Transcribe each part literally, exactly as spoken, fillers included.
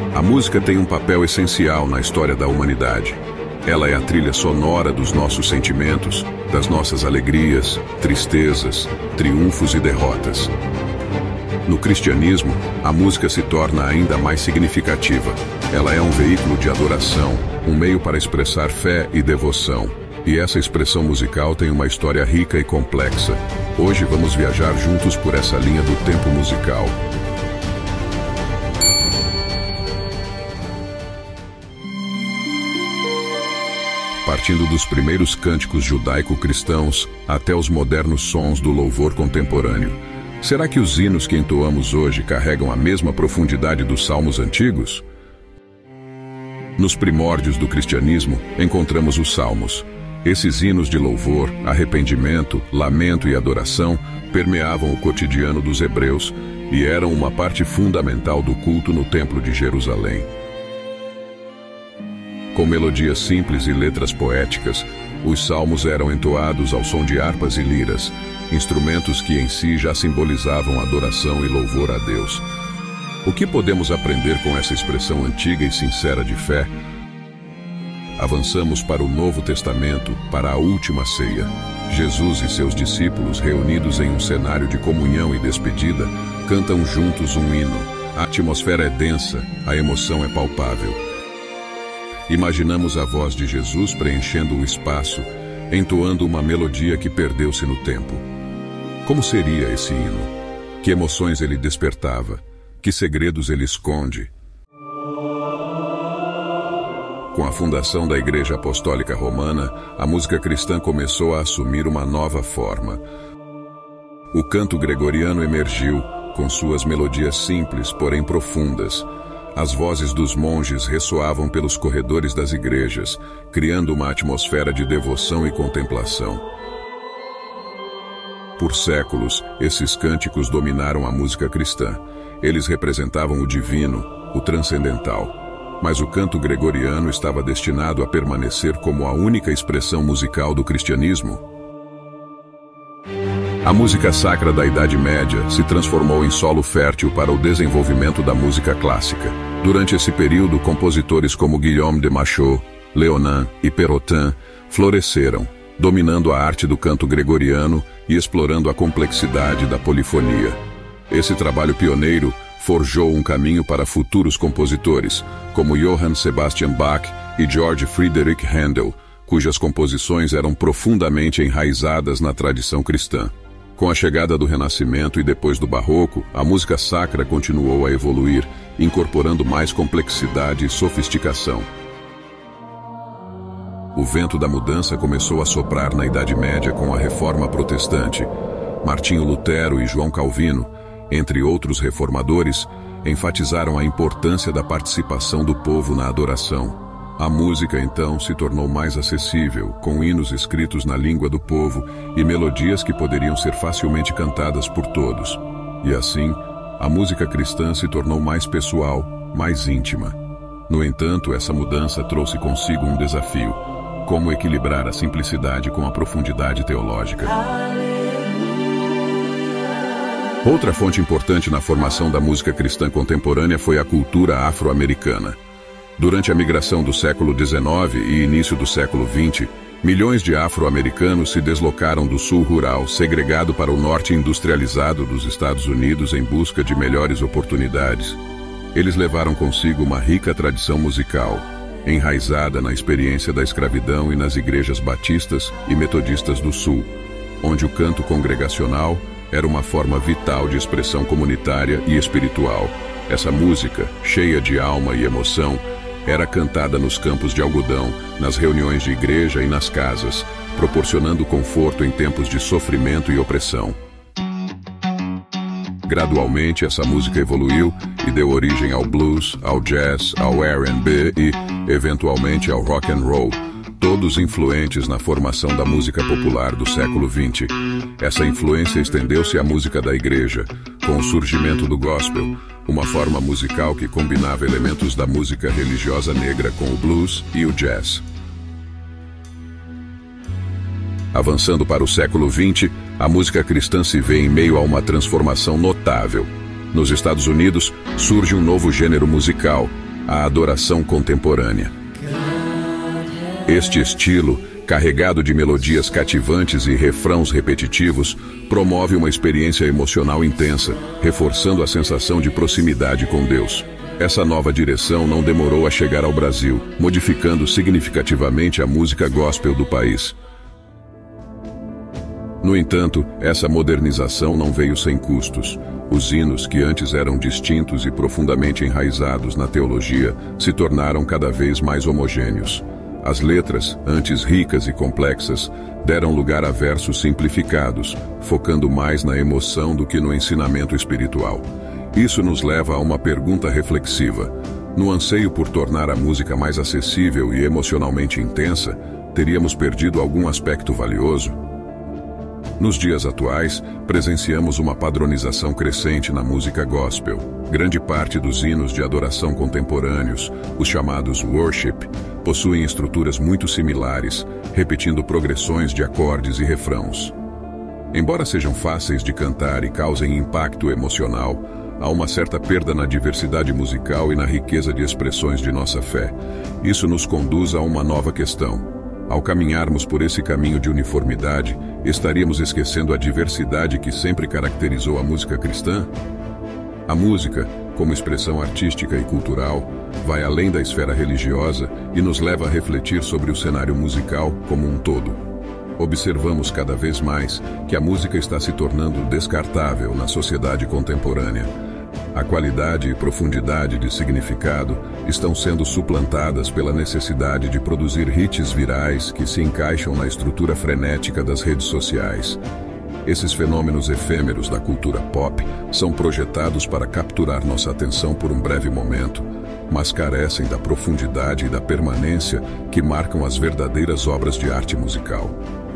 A música tem um papel essencial na história da humanidade. Ela é a trilha sonora dos nossos sentimentos, das nossas alegrias, tristezas, triunfos e derrotas. No cristianismo, a música se torna ainda mais significativa. Ela é um veículo de adoração, um meio para expressar fé e devoção. E essa expressão musical tem uma história rica e complexa. Hoje vamos viajar juntos por essa linha do tempo musical. Partindo dos primeiros cânticos judaico-cristãos até os modernos sons do louvor contemporâneo. Será que os hinos que entoamos hoje carregam a mesma profundidade dos salmos antigos? Nos primórdios do cristianismo, encontramos os salmos. Esses hinos de louvor, arrependimento, lamento e adoração permeavam o cotidiano dos hebreus e eram uma parte fundamental do culto no Templo de Jerusalém. Com melodias simples e letras poéticas, os salmos eram entoados ao som de harpas e liras, instrumentos que em si já simbolizavam adoração e louvor a Deus. O que podemos aprender com essa expressão antiga e sincera de fé? Avançamos para o Novo Testamento, para a última ceia. Jesus e seus discípulos, reunidos em um cenário de comunhão e despedida, cantam juntos um hino. A atmosfera é densa, a emoção é palpável. Imaginamos a voz de Jesus preenchendo o espaço, entoando uma melodia que perdeu-se no tempo. Como seria esse hino? Que emoções ele despertava? Que segredos ele esconde? Com a fundação da Igreja Apostólica Romana, a música cristã começou a assumir uma nova forma. O canto gregoriano emergiu, com suas melodias simples, porém profundas. As vozes dos monges ressoavam pelos corredores das igrejas, criando uma atmosfera de devoção e contemplação. Por séculos, esses cânticos dominaram a música cristã. Eles representavam o divino, o transcendental. Mas o canto gregoriano estava destinado a permanecer como a única expressão musical do cristianismo. A música sacra da Idade Média se transformou em solo fértil para o desenvolvimento da música clássica. Durante esse período, compositores como Guillaume de Machaut, Leonin e Perrotin floresceram, dominando a arte do canto gregoriano e explorando a complexidade da polifonia. Esse trabalho pioneiro forjou um caminho para futuros compositores, como Johann Sebastian Bach e Georg Friedrich Händel, cujas composições eram profundamente enraizadas na tradição cristã. Com a chegada do Renascimento e depois do Barroco, a música sacra continuou a evoluir, incorporando mais complexidade e sofisticação. O vento da mudança começou a soprar na Idade Média com a Reforma Protestante. Martinho Lutero e João Calvino, entre outros reformadores, enfatizaram a importância da participação do povo na adoração. A música, então, se tornou mais acessível, com hinos escritos na língua do povo e melodias que poderiam ser facilmente cantadas por todos. E assim, a música cristã se tornou mais pessoal, mais íntima. No entanto, essa mudança trouxe consigo um desafio: como equilibrar a simplicidade com a profundidade teológica. Outra fonte importante na formação da música cristã contemporânea foi a cultura afro-americana. Durante a migração do século dezenove e início do século vinte, milhões de afro-americanos se deslocaram do sul rural, segregado para o norte industrializado dos Estados Unidos em busca de melhores oportunidades. Eles levaram consigo uma rica tradição musical, enraizada na experiência da escravidão e nas igrejas batistas e metodistas do sul, onde o canto congregacional era uma forma vital de expressão comunitária e espiritual. Essa música, cheia de alma e emoção, era cantada nos campos de algodão, nas reuniões de igreja e nas casas, proporcionando conforto em tempos de sofrimento e opressão. Gradualmente, essa música evoluiu e deu origem ao blues, ao jazz, ao R and B e, eventualmente, ao rock and roll, todos influentes na formação da música popular do século vinte. Essa influência estendeu-se à música da igreja, com o surgimento do gospel, uma forma musical que combinava elementos da música religiosa negra com o blues e o jazz. Avançando para o século vinte, a música cristã se vê em meio a uma transformação notável. Nos Estados Unidos, surge um novo gênero musical, a adoração contemporânea. Este estilo, carregado de melodias cativantes e refrãos repetitivos, promove uma experiência emocional intensa, reforçando a sensação de proximidade com Deus. Essa nova direção não demorou a chegar ao Brasil, modificando significativamente a música gospel do país. No entanto, essa modernização não veio sem custos. Os hinos, que antes eram distintos e profundamente enraizados na teologia, se tornaram cada vez mais homogêneos. As letras, antes ricas e complexas, deram lugar a versos simplificados, focando mais na emoção do que no ensinamento espiritual. Isso nos leva a uma pergunta reflexiva. No anseio por tornar a música mais acessível e emocionalmente intensa, teríamos perdido algum aspecto valioso? Nos dias atuais, presenciamos uma padronização crescente na música gospel. Grande parte dos hinos de adoração contemporâneos, os chamados worship, possuem estruturas muito similares, repetindo progressões de acordes e refrãos. Embora sejam fáceis de cantar e causem impacto emocional, há uma certa perda na diversidade musical e na riqueza de expressões de nossa fé. Isso nos conduz a uma nova questão. Ao caminharmos por esse caminho de uniformidade, estaríamos esquecendo a diversidade que sempre caracterizou a música cristã? A música, como expressão artística e cultural, vai além da esfera religiosa e nos leva a refletir sobre o cenário musical como um todo. Observamos cada vez mais que a música está se tornando descartável na sociedade contemporânea. A qualidade e profundidade de significado estão sendo suplantadas pela necessidade de produzir hits virais que se encaixam na estrutura frenética das redes sociais. Esses fenômenos efêmeros da cultura pop são projetados para capturar nossa atenção por um breve momento, mas carecem da profundidade e da permanência que marcam as verdadeiras obras de arte musical.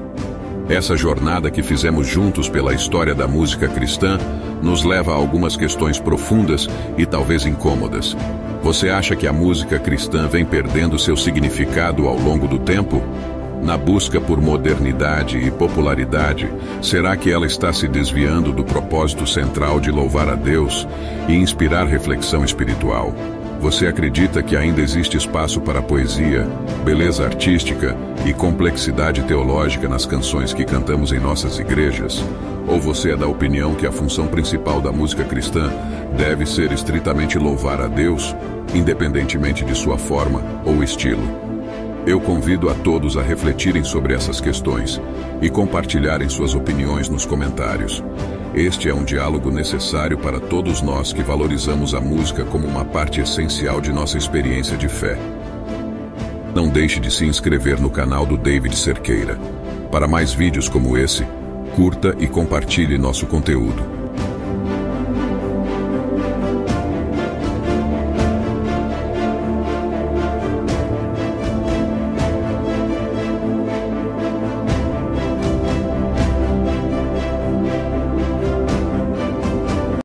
Essa jornada que fizemos juntos pela história da música cristã nos leva a algumas questões profundas e talvez incômodas. Você acha que a música cristã vem perdendo seu significado ao longo do tempo? Na busca por modernidade e popularidade, será que ela está se desviando do propósito central de louvar a Deus e inspirar reflexão espiritual? Você acredita que ainda existe espaço para poesia, beleza artística e complexidade teológica nas canções que cantamos em nossas igrejas? Ou você é da opinião que a função principal da música cristã deve ser estritamente louvar a Deus, independentemente de sua forma ou estilo? Eu convido a todos a refletirem sobre essas questões e compartilharem suas opiniões nos comentários. Este é um diálogo necessário para todos nós que valorizamos a música como uma parte essencial de nossa experiência de fé. Não deixe de se inscrever no canal do David Cerqueira. Para mais vídeos como esse, curta e compartilhe nosso conteúdo.